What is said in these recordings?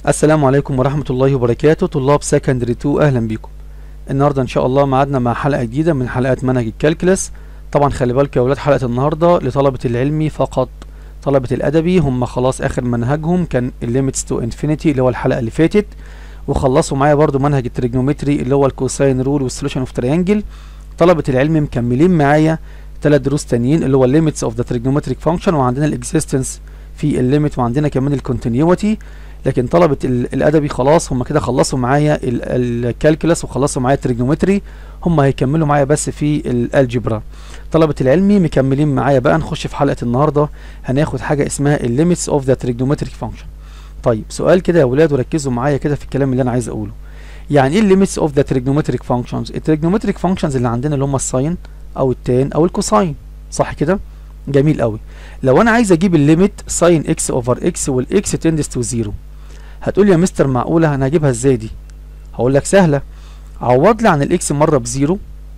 السلام عليكم ورحمة الله وبركاته. طلاب سكندري 2 أهلا بيكم. النهاردة إن شاء الله معادنا مع حلقة جديدة من حلقات منهج الكالكلس. طبعا خلي بالك يا ولاد، حلقة النهاردة لطلبة العلمي فقط. طلبة الأدبي هم خلاص آخر منهجهم كان الليميتس تو انفينيتي اللي هو الحلقة اللي فاتت، وخلصوا معايا برضو منهج التريجنومتري اللي هو الكوساين رول والسوليوشن اوف تريانجل. طلبة العلم مكملين معايا 3 دروس تانيين اللي هو الليميتس اوف ذا تريجنومتريك فانكشن، وعندنا الاكزيستنس في الليميت، وعندنا كمان الكونتينيوتي. لكن طلبة الأدبي خلاص هم كده خلصوا معايا الكالكولس وخلصوا معايا التريجنومتري، هم هيكملوا معايا بس في الالجبرا. طلبة العلمي مكملين معايا بقى. نخش في حلقة النهاردة هناخد حاجة اسمها الليميتس اوف ذا تريجنومتريك فانكشن. طيب سؤال كده يا ولاد وركزوا معايا كده في الكلام اللي انا عايز اقوله. يعني ايه الليميتس اوف ذا تريجنومتريك فانكشنز؟ التريجنومتريك فانكشنز اللي عندنا اللي هم الساين او التان او الكوساين، صح كده؟ جميل قوي. لو انا عايز اجيب الليميت ساين اكس اوفر اكس والاكس تندس تو زيرو، هتقول لي يا مستر معقوله انا هجيبها ازاي دي؟ هقول لك سهله. عوض لي عن الاكس مره بزيرو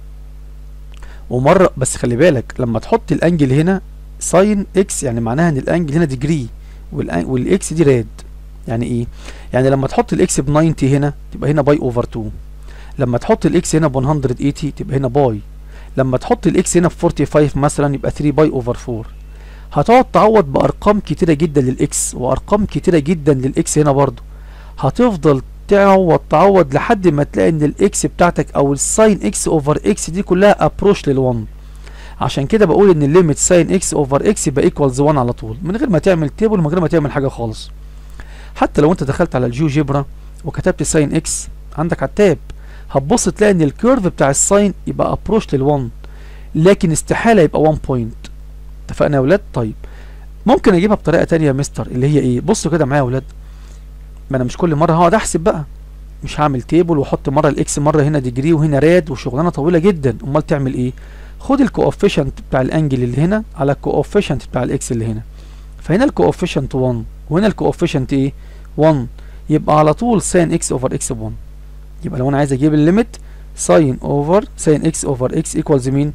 ومره، بس خلي بالك لما تحط الانجل هنا ساين اكس يعني معناها ان الانجل هنا ديجري والاكس دي راد. يعني ايه؟ يعني لما تحط الاكس ب 90 هنا تبقى هنا باي اوفر 2، لما تحط الاكس هنا ب 180 تبقى هنا باي، لما تحط الاكس هنا ب 45 مثلا يبقى 3 باي اوفر 4. هتقعد تعوض بارقام كتيره جدا للاكس وارقام كتيره جدا للاكس هنا برضو. هتفضل تعوض لحد ما تلاقي ان الاكس بتاعتك او الساين اكس اوفر اكس دي كلها ابروش لل1. عشان كده بقول ان الليميت ساين اكس اوفر اكس يبقى ايكوالز 1 على طول، من غير ما تعمل تيبل ومن غير ما تعمل حاجه خالص. حتى لو انت دخلت على الجيوجبرا وكتبت ساين اكس عندك على التاب، هتبص تلاقي ان الكيرف بتاع الساين يبقى ابروش لل1، لكن استحاله يبقى 1 بوينت. اتفقنا يا ولاد؟ طيب ممكن اجيبها بطريقه تانية يا مستر، اللي هي ايه؟ بصوا كده معايا يا ولاد، ما انا مش كل مره هقعد احسب بقى، مش هعمل تيبل واحط مره الاكس مره هنا ديجري وهنا راد وشغلانه طويله جدا. امال تعمل ايه؟ خد الكوفيشنت بتاع الانجل اللي هنا على الكوفيشنت بتاع الاكس اللي هنا، فهنا الكوفيشنت 1 وهنا الكوفيشنت ايه؟ 1، يبقى على طول ساين اكس اوفر اكس ب 1. يبقى لو انا عايز اجيب الليميت ساين اكس اوفر اكس ايكوالز مين؟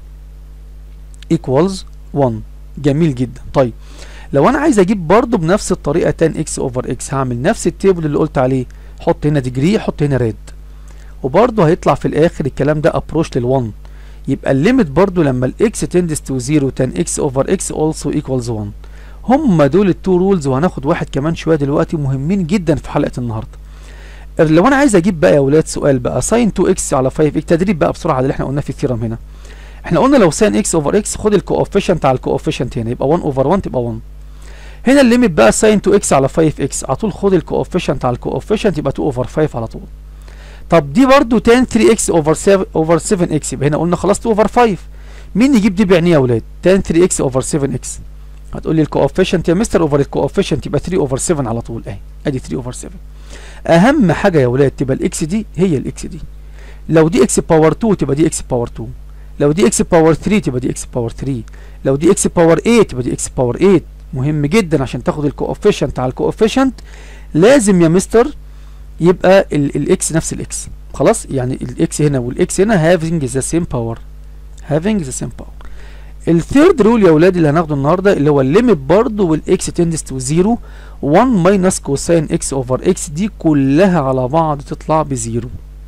ايكوالز 1. جميل جدا. طيب لو انا عايز اجيب برضو بنفس الطريقه تان اكس اوفر اكس، هعمل نفس التيبل اللي قلت عليه، حط هنا ديجري حط هنا راد، وبرضو هيطلع في الاخر الكلام ده ابروش لل1. يبقى الليميت برضو لما الاكس تندس تو 0 تان اكس اوفر اكس اولسو ايكوالز 1. هم دول التو رولز، وهناخد واحد كمان شويه دلوقتي مهمين جدا في حلقه النهارده. لو انا عايز اجيب بقى يا ولاد سؤال بقى ساين 2 اكس على 5 اكس، تدريب بقى بسرعه على اللي احنا قلناه في الثيرم هنا. احنا قلنا لو ساين اكس اوفر اكس خد الكوفيشنت على الكوفيشنت هنا يبقى 1 اوفر 1 تبقى 1. هنا الليميت بقى ساين 2 اكس على 5 اكس، على طول خد الكوفيشنت على الكوفيشنت يبقى 2 اوفر 5 على طول. طب دي برضو تان 3 اكس اوفر 7 اكس، يبقى هنا قلنا خلاص 2 اوفر 5. مين يجيب دي بعينيه يا ولاد؟ تان 3 اكس اوفر 7 اكس. هتقول لي الكوفيشنت يا مستر اوفر الكوفيشنت يبقى 3 اوفر 7 على طول اهي، ادي 3 اوفر 7. اهم حاجه يا ولاد تبقى الاكس دي هي الاكس دي. لو دي اكس باور 2 تبقى دي اكس باور 2، لو دي اكس باور 3 تبقى دي اكس باور 3، لو دي اكس باور 8 تبقى دي اكس باور 8. مهم جدا عشان تاخد الكوفيشنت على الكوفيشنت لازم يا مستر يبقى الاكس نفس الاكس. خلاص يعني الاكس هنا والاكس هنا having the same power، having the same power. الثيرد رول يا اولاد اللي هناخده النهارده اللي هو الليميت برضه والاكس تندس تو 0 1 ماينس كوساين اكس اوفر اكس، دي كلها على بعض تطلع بزيرو.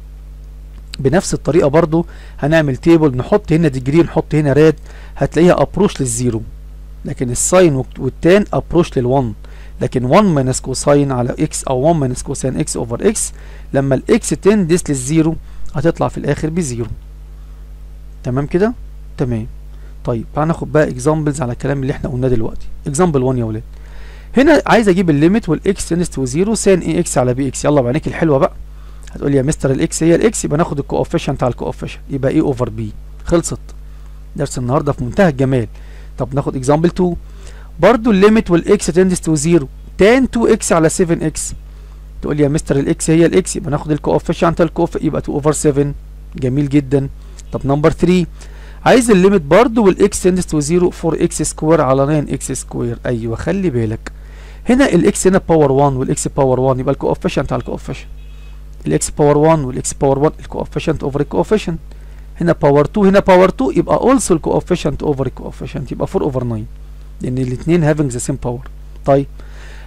بنفس الطريقه برضه هنعمل تيبل، نحط هنا ديجري نحط هنا راد، هتلاقيها ابروش للزيرو، لكن الساين والتان ابروش لل1. لكن 1 ماينس كوساين على اكس او 1 ماينس كوساين اكس اوفر اكس لما الاكس تندس للزيرو هتطلع في الاخر بزيرو. تمام كده؟ تمام. طيب هناخد بقى اكزامبلز على الكلام اللي احنا قلناه دلوقتي. اكزامبل 1 يا ولاد، هنا عايز اجيب الليميت والاكس تندس تو 0 سان اي اكس على بي اكس. يلا بعينيك الحلوه بقى، هتقول لي يا مستر الاكس هي الاكس يبقى ناخد الكوفيشنت على الكوفيشنت يبقى اي اوفر بي. خلصت. درس النهارده في منتهى الجمال. طب ناخد اكزامبل 2 برضو الليميت والاكس تندس تو 0 تان 2 اكس على 7 اكس. تقول لي يا مستر الاكس هي الاكس يبقى ناخد الكوفيشنت على يبقى 2 اوفر 7. جميل جدا. طب نمبر 3 عايز الليميت برضو والاكس تندس تو 0 4 اكس سكوير على 9 اكس سكوير. ايوه خلي بالك هنا الاكس هنا باور 1 والاكس باور 1 يبقى الكوفيشنت على الكوفيشنت، الاكس باور 1 والاكس باور 1 الكوفيشنت اوفر الكوفيشنت، هنا باور 2 هنا باور 2 يبقى اولسو الكوفيشنت اوفر الكوفيشنت يبقى 4 اوفر 9 لان الاثنين هافينج ذا سيم باور. طيب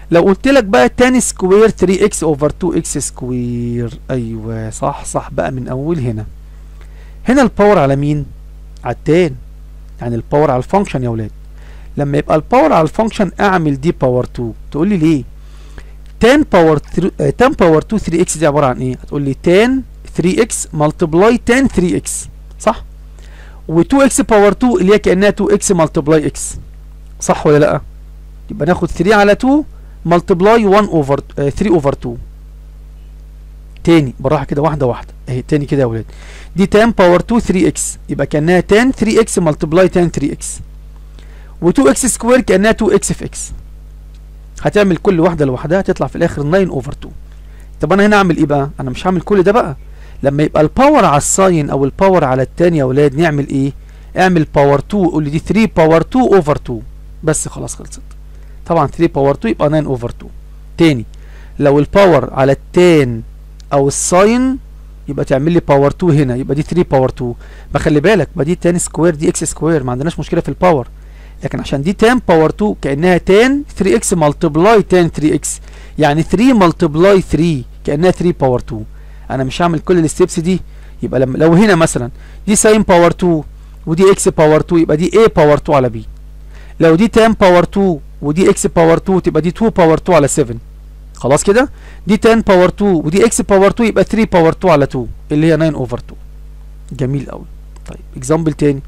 لو قلت لك بقى تان سكوير 3x اوفر 2x سكوير، ايوه صح صح بقى من اول هنا. هنا الباور على مين؟ على التان، يعني الباور على الفانكشن يا ولاد. لما يبقى الباور على الفانكشن اعمل دي باور 2. تقول لي ليه؟ tan باور 2 3x دي عباره عن ايه؟ هتقول لي tan 3x ملتبلاي tan 3x صح؟ و2x باور 2 اللي هي كانها 2x ملتبلاي x، صح ولا لا؟ يبقى ناخد 3 على 2 ملتبلاي 1 اوفر 3 اوفر 2. تاني بالراحه كده واحده واحده اهي، تاني كده يا ولاد. دي tan باور 2 3x يبقى كانها tan 3x ملتبلاي tan 3x، و2x سكوير كانها 2x في x. هتعمل كل واحده لوحدها تطلع في الاخر 9 اوفر 2. طب انا هنا اعمل ايه بقى؟ انا مش هعمل كل ده بقى. لما يبقى الباور على الساين او الباور على التاني يا ولاد نعمل ايه؟ اعمل باور 2، قول لي دي 3 باور 2 اوفر 2 بس، خلاص خلصت. طبعا 3 باور 2 يبقى 9 اوفر 2. تاني لو الباور على التان او الساين يبقى تعمل لي باور 2 هنا، يبقى دي 3 باور 2. ما خلي بالك ما دي تان سكوير دي اكس سكوير، ما عندناش مشكله في الباور، لكن عشان دي تان باور 2 كانها تان 3x ملتبلاي تان 3x، يعني 3 ملتبلاي 3 كانها 3 باور 2. انا مش هعمل كل الستبس دي. يبقى لو هنا مثلا دي ساين باور 2 ودي اكس باور 2 يبقى دي a باور 2 على b. لو دي تان باور 2 ودي اكس باور 2 تبقى دي 2 باور 2 على 7. خلاص كده. دي تان باور 2 ودي اكس باور 2 يبقى 3 باور 2 على 2 اللي هي 9 اوفر 2. جميل قوي. طيب اكزامبل تاني.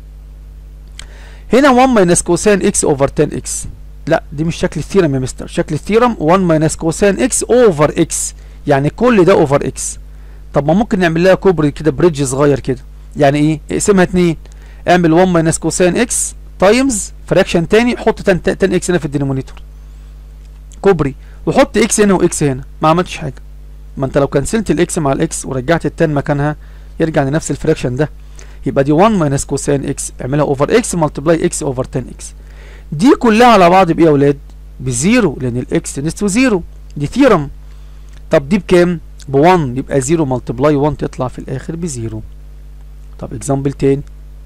هنا 1 ماينس كوسين اكس اوفر 10 اكس. لا دي مش شكل الثيرم يا مستر، شكل الثيرم 1 ماينس كوسين اكس اوفر اكس، يعني كل ده اوفر اكس. طب ما ممكن نعمل لها كوبري كده، بريدج صغير كده. يعني ايه؟ اقسمها 2، اعمل 1 ماينس كوسين اكس تايمز فراكشن تاني، حط 10 اكس هنا في الدينومينيتور كوبري، وحط اكس هنا واكس هنا. ما عملتش حاجه. ما انت لو كنسلت الاكس مع الاكس ورجعت ال10 مكانها يرجع لنفس الفراكشن ده. يبقى دي 1 ماينس كوسين اكس، اعملها اوفر اكس ملتبلاي اكس اوفر 10 اكس. دي كلها على بعض بايه يا اولاد؟ بزيرو، لان الاكس تنس تو زيرو، دي ثيرم. طب دي بكام؟ ب1، يبقى 0 ملتبلاي 1 تطلع في الاخر بزيرو. طب اكزامبل تاني.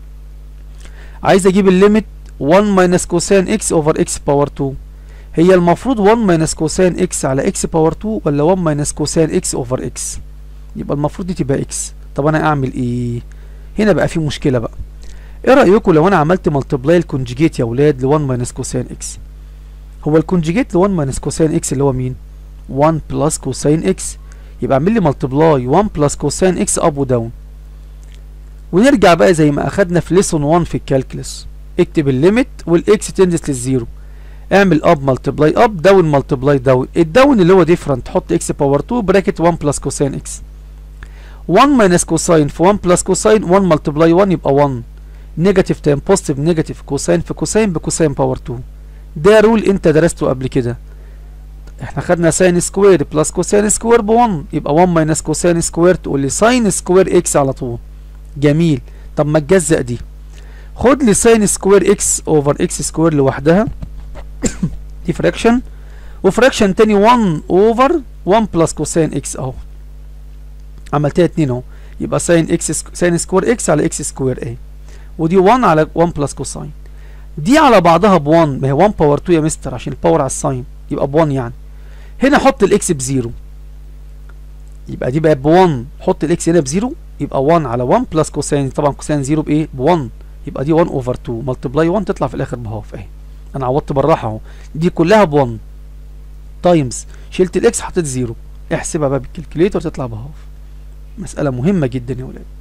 عايز اجيب الليميت 1 ماينس كوسين اكس اوفر اكس باور 2. هي المفروض 1 ماينس كوسين اكس على اكس باور 2 ولا 1 ماينس كوسين اكس اوفر اكس؟ يبقى المفروض دي تبقى اكس. طب انا اعمل ايه؟ هنا بقى في مشكله بقى. ايه رايكم لو انا عملت ملتبلاي الكونجيجيت يا اولاد ل 1 ماينس كوسين اكس؟ هو الكونجيجيت ل 1 ماينس كوسين اكس اللي هو مين؟ 1 بلس كوسين اكس. يبقى اعمل لي ملتبلاي 1 بلس كوسين اكس اب وداون. ونرجع بقى زي ما اخدنا في ليسون 1 في الكالكلس، اكتب الليميت والاكس تندس للزيرو، اعمل اب ملتبلاي اب، داون ملتبلاي داون. الداون اللي هو ديفرنت حط اكس باور 2 براكت 1 بلس كوسين اكس. 1 ماينس كوساين في 1 بلس كوساين، 1 ملتبلاي 1 يبقى 1. نيجاتيف تايم بوزيتيف نيجاتيف، كوساين في كوساين بكوساين باور 2. ده رول انت درسته قبل كده. احنا خدنا ساين سكوير بلس كوساين سكوير ب1، يبقى 1 ماينس كوساين سكوير، تقول لي ساين سكوير اكس على طول. جميل. طب ما تجزأ دي، خد لي ساين سكوير اكس اوفر اكس سكوير لوحدها دي فراكشن، وفراكشن تاني 1 اوفر 1 بلس كوساين اكس اهو، عملتها 2 اهو، يبقى ساين اكس ساين سكوير اكس على اكس سكوير اهي، ودي 1 على 1 بلس كوساين. دي على بعضها ب1، ما هي 1 باور 2 يا مستر عشان الباور على الساين، يبقى ب1 يعني. هنا حط الاكس بزيرو، يبقى دي بقت ب1، حط الاكس هنا بزيرو، يبقى 1 على 1 بلس كوساين، طبعا كوساين زيرو بايه؟ ب1، يبقى دي 1 اوفر 2 ملتبلاي 1 تطلع في الاخر بهاف اهي. انا عوضت بالراحه اهو، دي كلها ب1 تايمز، شلت الاكس حطيت زيرو، احسبها بقى بالكالكوليتر تطلع بهاف. مساله مهمه جدا يا ولاد.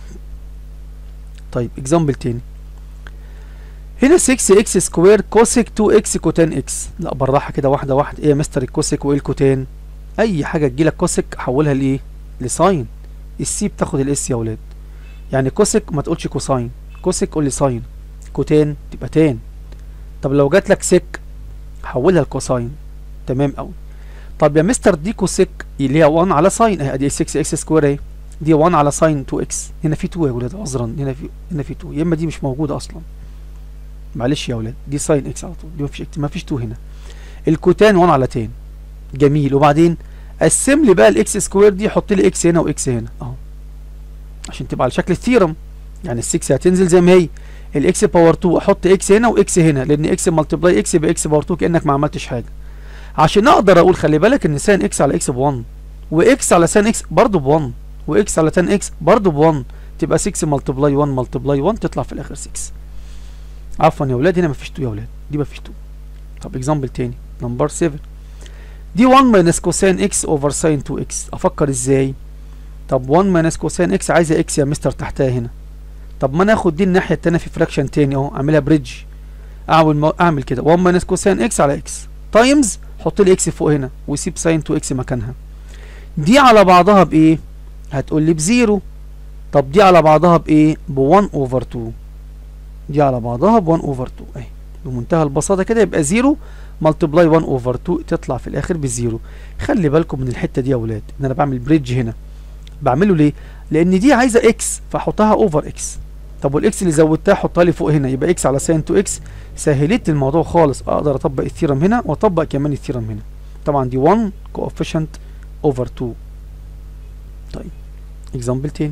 طيب اكزامبل تاني. هنا 6 اكس سكوير كوسيك 2 اكس كوتان اكس. لا بالراحه كده واحده واحده. ايه يا مستر الكوسيك وايه الكوتان؟ اي حاجه تجيلك كوسيك حولها لايه؟ لساين. السي بتاخد الاس يا ولاد. يعني كوسيك ما تقولش كوساين، كوسيك قول لي ساين، كوتان تبقى تان. طب لو جات لك سيك حولها لكوساين. تمام قوي. طب يا مستر دي كوسيك اللي هي 1 على ساين اهي، ادي 6 اكس سكوير اهي، دي 1 على ساين 2 اكس. هنا في 2 يا ولاد عذرا، هنا في 2، يا اما دي مش موجوده اصلا، معلش يا ولاد، دي ساين اكس على طول، دي مفيش 2 هنا. الكوتان 1 على تان. جميل. وبعدين قسم لي بقى الاكس سكوير دي، حط لي اكس هنا واكس هنا اهو عشان تبقى على شكل الثيرم. يعني ال6 هتنزل زي ما هي، الاكس باور 2 احط اكس هنا واكس هنا، لان اكس ملتبلاي اكس باكس باور 2 كانك ما عملتش حاجه. عشان اقدر اقول خلي بالك ان ساين اكس على اكس ب1 واكس على ساين اكس برضه ب1 واكس على تان اكس برضه ب1 تبقى 6 ملتبلاي 1 ملتبلاي 1 تطلع في الاخر 6. عفوا يا ولاد هنا مفيش 2 يا ولاد، دي مفيش 2. طب اكزامبل تاني نمبر 7 دي 1 ماينس كوساين اكس اوفر ساين 2 اكس. افكر ازاي؟ طب 1 ماينس كوساين اكس عايزه اكس يا مستر تحتها هنا. طب ما انا اخد دي الناحيه التانيه في فراكشن تاني اهو، اعملها بريدج. اعمل كده 1 ماينس كوساين اكس على اكس تايمز حط لي اكس فوق هنا وسيب ساين 2 اكس مكانها. دي على بعضها بايه؟ هتقول لي بزيرو. طب دي على بعضها بايه؟ ب1 اوفر 2. دي على بعضها ب1 اوفر 2 اهي بمنتهى البساطه كده، يبقى 0 ملتبلاي 1 اوفر 2 تطلع في الاخر بزيرو. خلي بالكم من الحته دي يا اولاد ان انا بعمل بريدج هنا. بعمله ليه؟ لان دي عايزه اكس فاحطها اوفر اكس. طب والاكس اللي زودتها حطها لي فوق هنا، يبقى اكس على ساين 2 اكس. سهلت الموضوع خالص، اقدر اطبق الثيرم هنا واطبق كمان الثيرم هنا. طبعا دي 1 كوفيشنت اوفر 2. طيب اكزامبل تاني.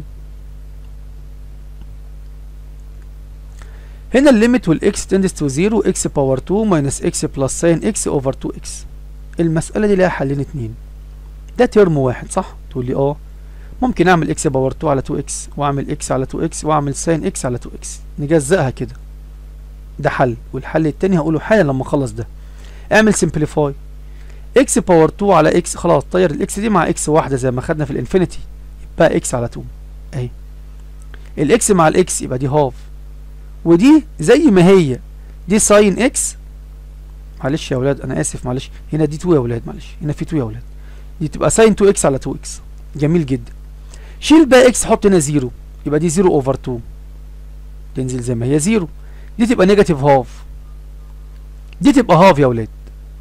هنا الليميت والاكس تندس تو 0 اكس باور 2 ماينس اكس بلس ساين اكس اوفر 2 اكس. المسألة دي لها حلين اتنين. ده ترم واحد صح؟ تقول لي اه. ممكن اعمل اكس باور 2 على 2 اكس واعمل اكس على 2 اكس واعمل ساين اكس على 2 اكس، نجزأها كده. ده حل، والحل التاني هقوله حالا لما اخلص ده. اعمل سمبليفاي اكس باور 2 على اكس، خلاص طير الاكس دي مع اكس واحدة زي ما خدنا في الانفينيتي، يبقى اكس على 2 اهي. الاكس مع الاكس يبقى دي هاف، ودي زي ما هي دي ساين اكس. معلش يا ولاد انا اسف، معلش هنا دي 2 يا ولاد، معلش هنا في 2 يا ولاد. دي تبقى ساين 2 اكس على 2 اكس. جميل جدا. شيل بقى اكس حط هنا 0، يبقى دي 0 اوفر 2 تنزل زي ما هي 0. دي تبقى نيجاتيف هاف، دي تبقى هاف يا ولاد.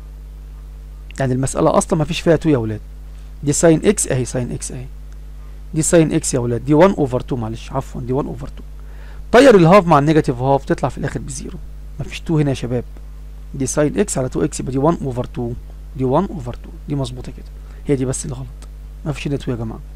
يعني المسألة اصلا ما فيش فيها 2 يا ولاد. دي ساين اكس اهي، ساين اكس اهي. دي ساين اكس يا ولاد، دي 1 اوفر 2 معلش عفوا دي 1 اوفر 2. طير الهاف مع النيجاتيف هاف تطلع في الاخر بزيرو. مفيش 2 هنا يا شباب. دي ساين اكس على 2 اكس يبقى دي 1 اوفر 2، دي 1 اوفر 2 دي مظبوطه كده. هي دي بس اللي غلط، مفيش هنا 2 يا جماعه.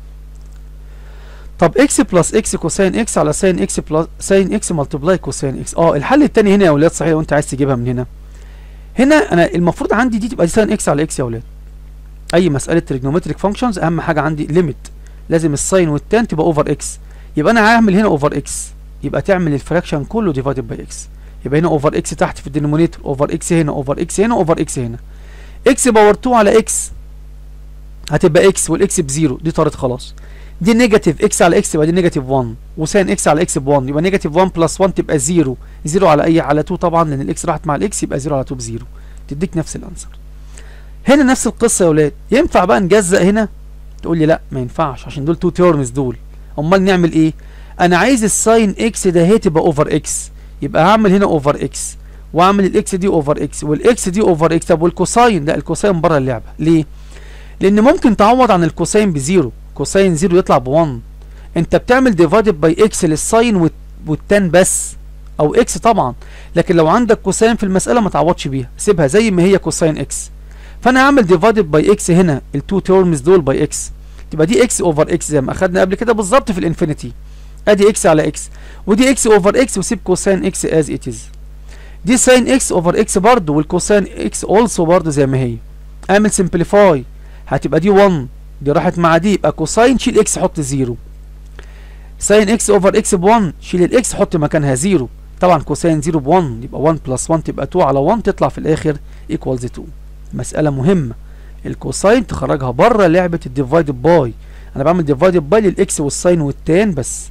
طب اكس بلس اكس كوساين اكس على ساين اكس بلس ساين اكس ملتبلاي كوساين اكس. الحل الثاني هنا يا ولاد صحيح لو انت عايز تجيبها من هنا. هنا انا المفروض عندي دي تبقى دي ساين اكس على اكس يا ولاد. اي مساله تريجنومتريك فانكشنز اهم حاجه عندي ليميت، لازم الساين والتان تبقى اوفر اكس. يبقى انا هعمل هنا اوفر اكس، يبقى تعمل الفراكشن كله ديفايدد باي اكس. يبقى هنا اوفر اكس تحت في الدينومينيتور، اوفر اكس هنا، اوفر اكس هنا، اوفر اكس هنا. اكس باور 2 على اكس هتبقى اكس والاكس بزيرو، دي طارت خلاص. دي نيجاتيف اكس على اكس يبقى دي نيجاتيف 1، وساين اكس على اكس ب 1 يبقى نيجاتيف 1 بلس 1 تبقى 0. 0 على اي؟ على 2 طبعا لان الاكس راحت مع الاكس، يبقى 0 على 2 بزيرو، تديك نفس الانسر. هنا نفس القصه يا ولاد. ينفع بقى نجزأ هنا؟ تقول لي لا ما ينفعش عشان دول 2 تيرمز دول. امال نعمل ايه؟ انا عايز الساين اكس ده هي تبقى اوفر اكس، يبقى هعمل هنا اوفر اكس واعمل الاكس دي اوفر اكس والاكس دي اوفر اكس. طب والكوساين؟ لا الكوساين بره اللعبه. ليه؟ لان ممكن تعوض عن الكوساين بزيرو، كوساين زيرو يطلع ب1. انت بتعمل ديفايدد باي اكس للساين والتان بس، او اكس طبعا. لكن لو عندك كوساين في المساله ما تعوضش بيها، سيبها زي ما هي كوساين اكس. فانا هعمل ديفايدد باي اكس هنا التو تيرمز دول باي اكس، تبقى دي اكس اوفر اكس زي ما اخدنا قبل كده بالظبط في الانفينيتي. ادي اكس على اكس، ودي اكس اوفر اكس وسيب كوساين اكس از ات از. دي ساين اكس اوفر اكس برضه، والكوساين اكس اولسو برضه زي ما هي. اعمل سمبليفاي هتبقى دي 1، دي راحت مع دي، يبقى كوساين شيل اكس حط 0. ساين اكس اوفر اكس ب1 شيل الاكس حط مكانها 0. طبعا كوساين 0 ب1 يبقى 1 بلس 1 تبقى 2 على 1 تطلع في الاخر ايكوالز 2. مسألة مهمة، الكوساين تخرجها بره لعبة الديفايد باي. انا بعمل ديفايد باي للاكس والساين والتان بس.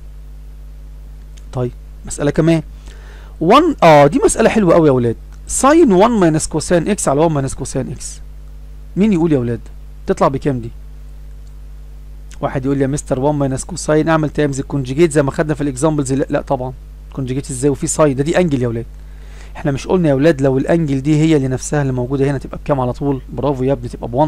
طيب مسألة كمان 1 دي مسألة حلوة قوي يا ولاد. ساين 1 ماينس كوساين اكس على 1 ماينس كوساين اكس. مين يقول يا ولاد؟ تطلع بكام دي؟ واحد يقول لي يا مستر 1 ماينس كوساين اعمل تايمز الكونجيجيت زي ما خدنا في الاكزامبلز. لا طبعا كونجيجيت ازاي وفي ساين؟ دي انجل يا ولاد. احنا مش قلنا يا ولاد لو الانجل دي هي اللي نفسها اللي موجوده هنا تبقى بكام على طول؟ برافو يا ابني تبقى ب1.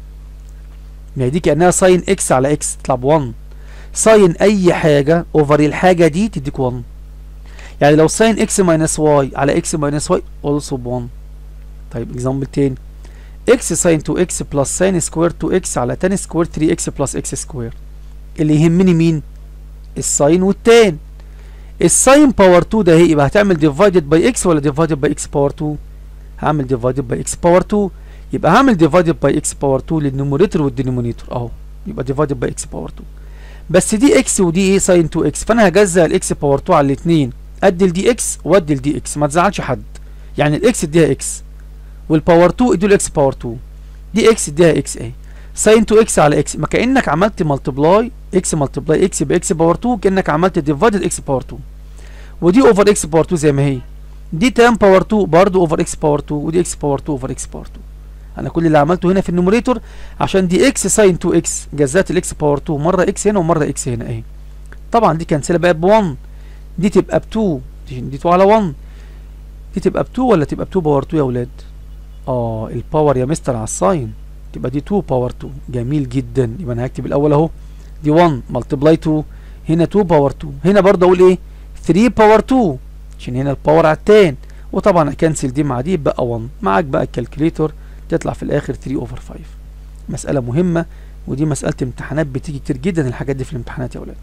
ما هي دي كانها ساين اكس على اكس تطلع ب1. ساين اي حاجه اوفر الحاجه دي تديك 1. يعني لو ساين اكس ماينس واي على اكس ماينس واي اولسو ب1. طيب اكزامبل تاني اكس ساين 2 اكس بلس ساين سكوير 2 اكس على تان سكوير 3 اكس بلس اكس سكوير. اللي يهمني مين؟ الساين والتان. الساين باور 2 ده هي يبقى هتعمل ديفايدد باي اكس ولا ديفايدد باي اكس باور 2؟ هعمل ديفايدد باي اكس باور 2. يبقى هعمل ديفايدد باي اكس باور 2 للنيوميريتور والدينومينيتور اهو، يبقى ديفايدد باي اكس باور 2. بس دي اكس ودي ايه ساين 2 اكس، فانا هجزأ الاكس باور 2 على الاثنين، ادي لدي اكس وادي لدي اكس، ما تزعلش حد. يعني الاكس اديها اكس والباور 2 ادوا الاكس باور 2، دي اكس اديها اكس اهي، ساين 2 اكس على اكس، ما كانك عملت ملتبلاي اكس ملتبلاي اكس باكس باور 2، كانك عملت ديفايدد اكس باور 2. ودي اوفر اكس باور 2 زي ما هي، دي تان باور 2 برضه اوفر اكس باور 2، ودي اكس باور 2 اوفر اكس باور 2. انا كل اللي عملته هنا في النوميريتور عشان دي اكس ساين 2 اكس جزات الاكس باور 2 مره اكس هنا ومره اكس هنا اهي. طبعا دي كنسله بقت ب 1، دي تبقى ب 2، دي 2 على 1، دي تبقى ب 2 ولا تبقى ب 2 باور 2 يا اولاد؟ الباور يا مستر على الساين، تبقى دي 2 باور 2. جميل جدا. يبقى انا هكتب الاول اهو دي 1 ملتبلاي 2، هنا 2 باور 2، هنا برضه اقول ايه 3 باور 2 عشان هنا الباور على التان، وطبعا اكنسل دي مع دي بقى 1. معاك بقى الكالكوليتور تطلع في الاخر 3 اوفر 5. مساله مهمه، ودي مساله امتحانات بتيجي كتير جدا الحاجات دي في الامتحانات يا اولاد.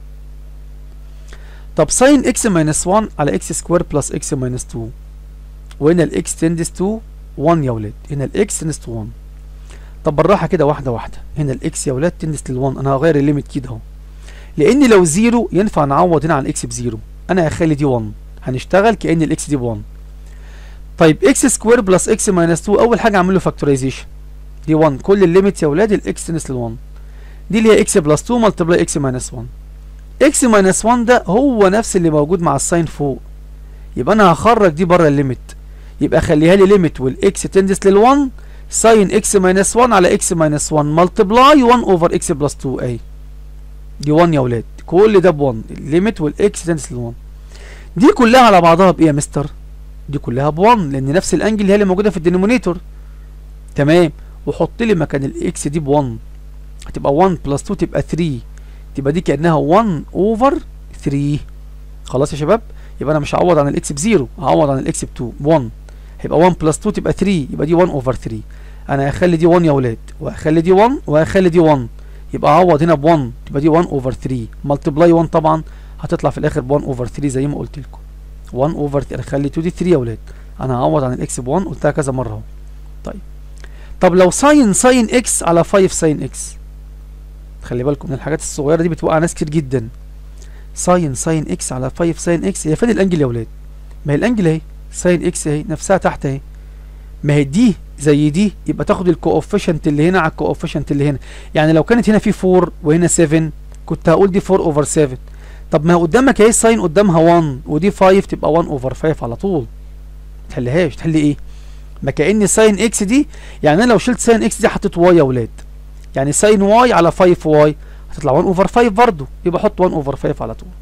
طب ساين اكس ماينس 1 على اكس سكوير بلس اكس ماينس 2، وهنا الاكس تندس تو 1 يا اولاد، هنا الاكس تندس تو 1. طب بالراحه كده واحده واحده، هنا الاكس يا اولاد تندس لل1، انا هغير الليميت كده اهو، لان لو زيرو ينفع نعوض هنا عن الاكس بزيرو، انا هخلي دي 1، هنشتغل كأن الاكس دي ب 1. طيب اكس سكوير بلس اكس ماينس 2، اول حاجه اعمل له فاكتورايزيشن، دي 1، كل الليميت يا اولاد الاكس تندس لل1، دي اللي هي اكس بلس 2 ملتبلاي اكس ماينس 1. اكس ماينس 1 ده هو نفس اللي موجود مع الساين فوق، يبقى انا هخرج دي بره الليميت، يبقى خليها لي ليميت والاكس تندس لل1 ساين اكس ماينس 1 على اكس ماينس 1 ملتبلاي 1 اوفر اكس بلس 2 اهي، دي 1 يا اولاد، كل ده ب 1 الليميت والاكس تندس لل1. دي كلها على بعضها بايه يا مستر؟ دي كلها ب 1 لان نفس الانجل هي اللي موجوده في الدينومينيتور. تمام. وحط لي مكان الاكس دي ب 1، هتبقى 1 بلس 2 تبقى 3، تبقى دي كانها 1 اوفر 3. خلاص يا شباب، يبقى انا مش هعوض عن الاكس بزيرو، هعوض عن الاكس ب 2 1، هيبقى 1 بلس 2 تبقى 3، يبقى دي 1 اوفر 3. انا هخلي دي 1 يا اولاد، وهخلي دي 1 وهخلي دي 1، يبقى اعوض هنا ب 1 تبقى دي 1 اوفر 3 ملتبلاي 1، طبعا هتطلع في الاخر ب 1 اوفر 3 زي ما قلت لكم. 1 اوفر 3، اخلي 2 دي 3 يا اولاد، انا هعوض عن الاكس ب 1، قلتها كذا مره اهو. طيب طب لو ساين اكس على 5 ساين اكس، خلي بالكم من الحاجات الصغيره دي بتوقع ناس كتير جدا. ساين اكس على 5 ساين اكس، هي فين الانجل يا اولاد؟ ما هي الانجل اهي، ساين اكس اهي نفسها تحت اهي، ما هي دي زي دي، يبقى تاخد الكوفيشنت اللي هنا على الكوفيشنت اللي هنا. يعني لو كانت هنا في 4 وهنا 7 كنت هقول دي 4 اوفر 7. طب ما قدامك اهي الساين قدامها 1 ودي 5 تبقى 1 اوفر 5 على طول. ما تحلهاش، تحل ايه؟ ما كأن ساين اكس دي، يعني انا لو شلت ساين اكس دي حطيت واي يا اولاد، يعني ساين واي على 5 واي هتطلع 1 اوفر 5 برضه، يبقى احط 1 اوفر 5 على طول.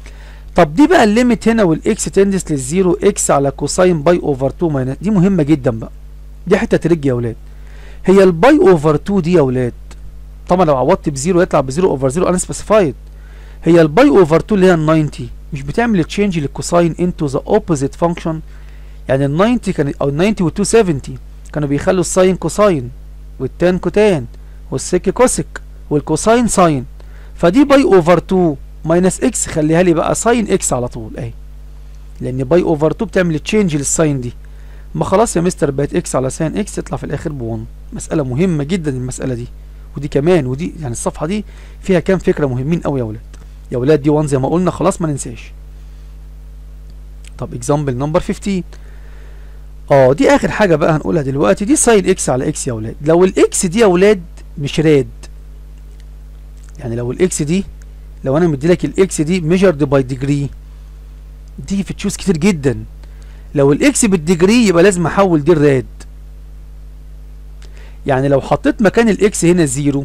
طب دي بقى الليميت هنا والاكس تندس للزيرو، اكس على كوساين باي اوفر 2 ماينس، دي مهمه جدا بقى، دي حته ترج يا اولاد. هي الباي اوفر 2 دي يا اولاد، طبعا لو عوضت بزيرو يطلع بزيرو اوفر زيرو ان سبيسيفايد. هي الباي اوفر 2 اللي هي ال 90 مش بتعمل تشينج للكوساين انتو ذا اوبوزيت فانكشن، يعني ال 90 كان او ال 90 وال 270 كانوا بيخلوا الساين كوساين والتان كوتان والسيك كوسك والكوساين ساين، فدي باي اوفر 2 ماينس اكس خليها لي بقى ساين اكس على طول اهي، لان باي اوفر 2 بتعمل تشينج للساين دي. ما خلاص يا مستر بقت اكس على ساين اكس تطلع في الاخر ب 1. مساله مهمه جدا المساله دي، ودي كمان، ودي يعني الصفحه دي فيها كام فكره مهمين قوي يا اولاد. يا اولاد دي 1 زي ما قلنا، خلاص ما ننساش. طب اكزامبل نمبر 15، دي اخر حاجه بقى هنقولها دلوقتي، دي ساين اكس على اكس يا اولاد. لو الاكس دي يا اولاد مش راد، يعني لو الاكس دي، لو انا مديلك الاكس دي ميجرد باي ديجري، دي في تشوز كتير جدا. لو الاكس بالديجري يبقى لازم احول دي الراد، يعني لو حطيت مكان الاكس هنا 0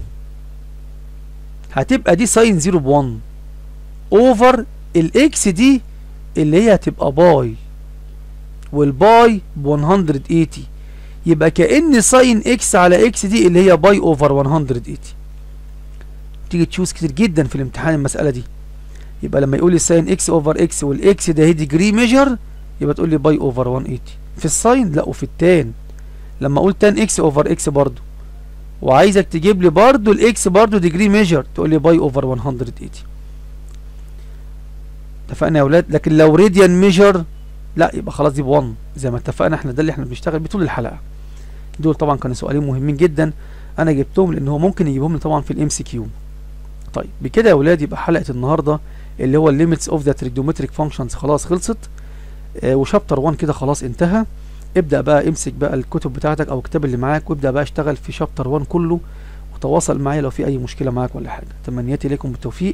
هتبقى دي ساين 0 ب1 اوفر الاكس دي اللي هي هتبقى باي، والباي ب 180، يبقى كأن ساين اكس على اكس دي اللي هي باي اوفر 180. تيجي تشوز كتير جدا في الامتحان المسألة دي، يبقى لما يقول لي ساين اكس اوفر اكس والاكس ده هي ديجري ميجر، يبقى تقول لي باي اوفر 180 في الساين، لا وفي التان. لما اقول تان اكس اوفر اكس برضو، وعايزك تجيب لي برضو الاكس برضو ديجري ميجر، تقول لي باي اوفر 180. اتفقنا يا اولاد؟ لكن لو راديان ميجر لا، يبقى خلاص دي ب1 زي ما اتفقنا احنا، ده اللي احنا بنشتغل بيه طول الحلقه. دول طبعا كانوا سؤالين مهمين جدا، انا جبتهم لان هو ممكن يجيبهم لي طبعا في الام سي كيو. طيب بكده يا ولاد يبقى حلقه النهارده اللي هو الليميتس اوف ذا تريجونومتريك فانكشنز خلاص خلصت، وشابتر 1 كده خلاص انتهى. ابدا بقى امسك بقى الكتب بتاعتك او الكتاب اللي معاك وابدا بقى اشتغل في شابتر 1 كله، وتواصل معايا لو في اي مشكله معاك ولا حاجه. تمنياتي لكم بالتوفيق،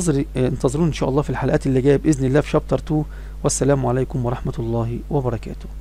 انتظروني ان شاء الله في الحلقات اللي جايه باذن الله في شابتر 2، والسلام عليكم ورحمه الله وبركاته.